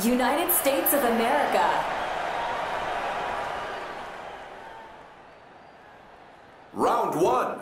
United States of America. Round one.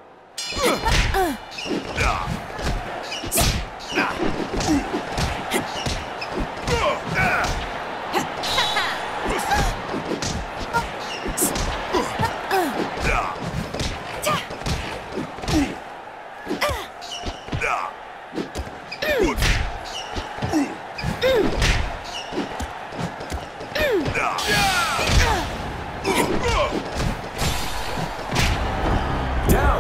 Down.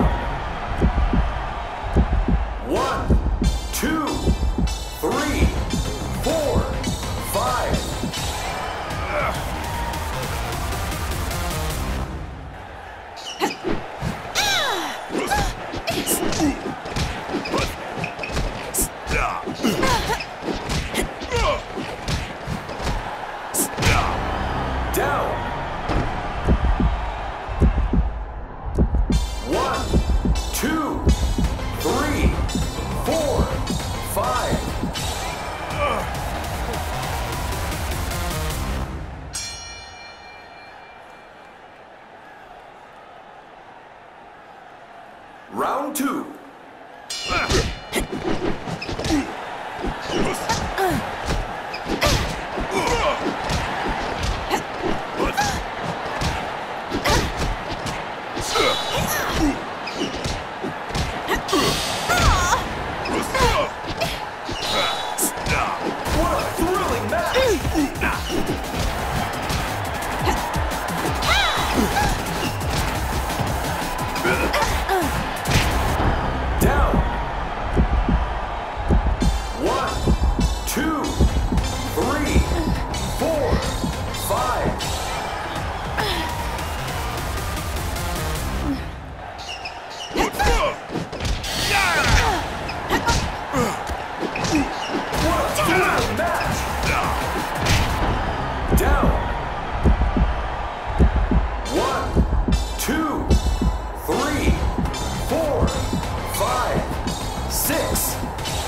1, 2, 3, 4, 5. Down. 1, 2, 3, 4, 5. Round two. What a thrilling match! Down. 1, 2, 3, 4, 5. What a thrilling match! Down. 1, 2, 3, 4, 5, 6.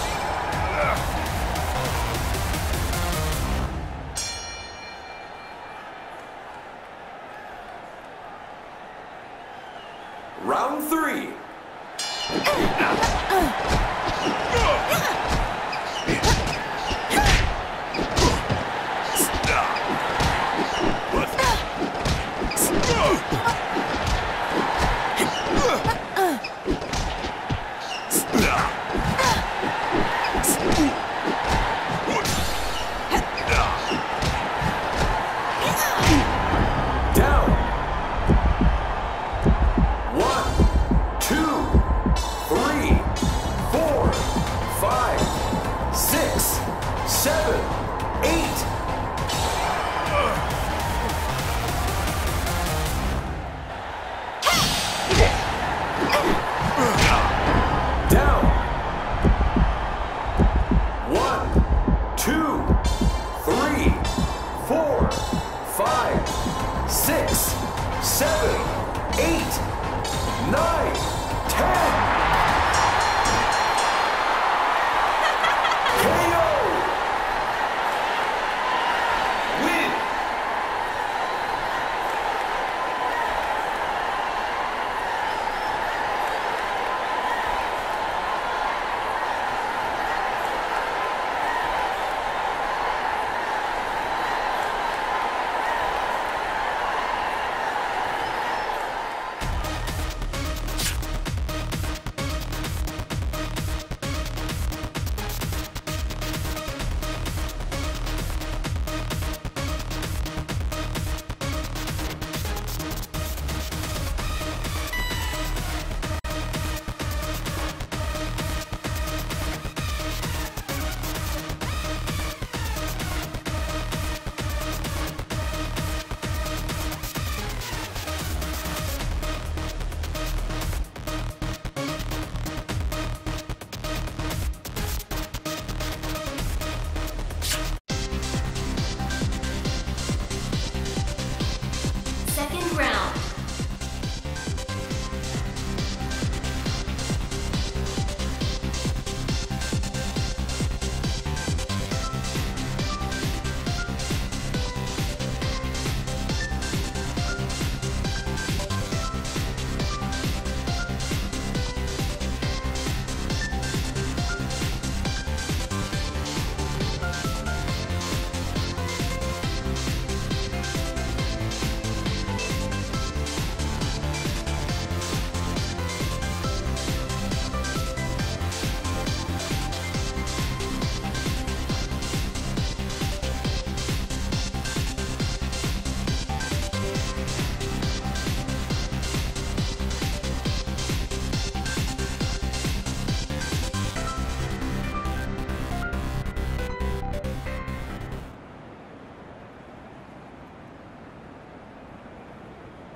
Round three. Down. 1, 2, 3, 4, 5, 6, 7, 8. Down. 1, 2, 3, 4, 5, 6, 7, 8, 9, 10. KO. Win.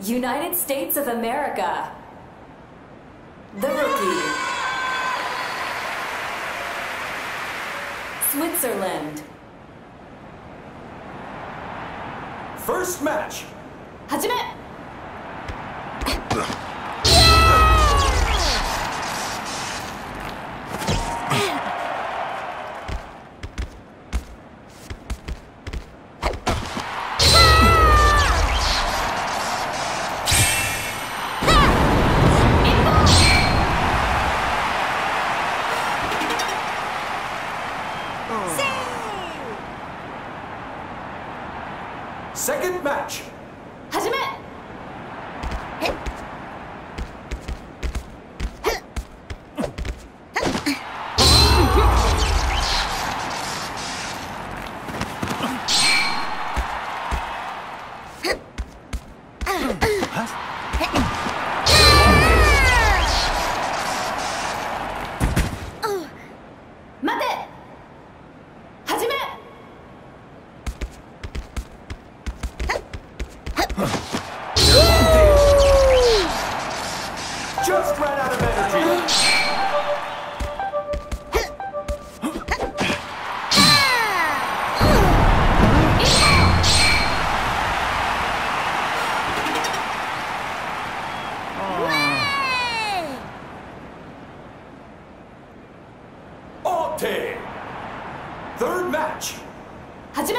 United States of America. The rookie. Switzerland. First match. 始め。 Second match. 始め。待て。始め。 Just ran out of energy. Ante. Third match. 始め。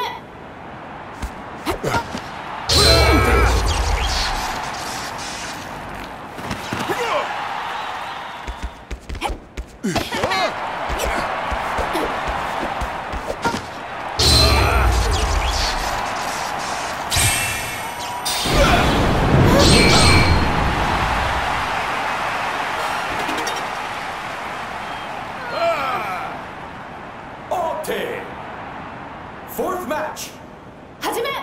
Ante. Fourth match. 始め。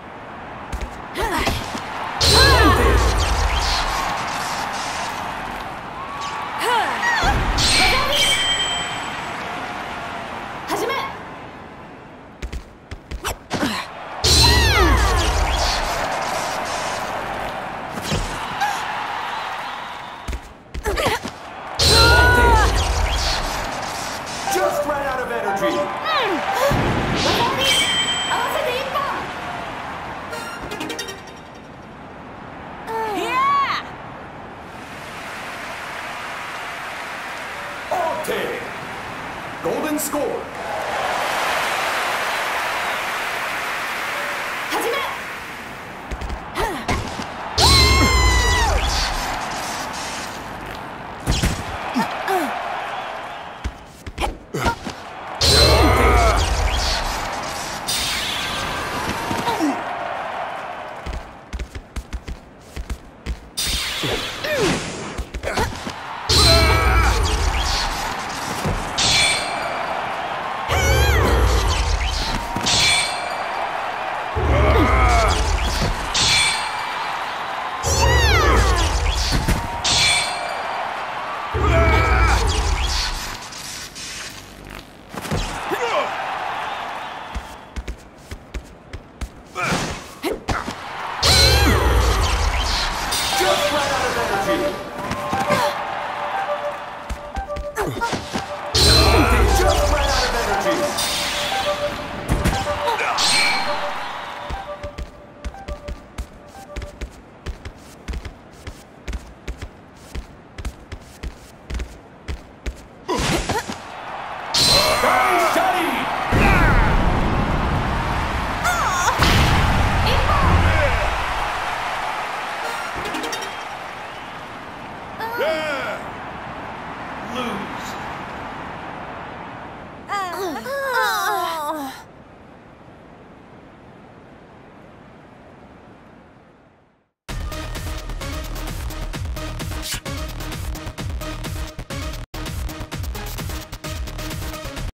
始め。 Just ran out of energy. 合わせて一本。 Ante. Golden score. 始め。 Just ran out of energy.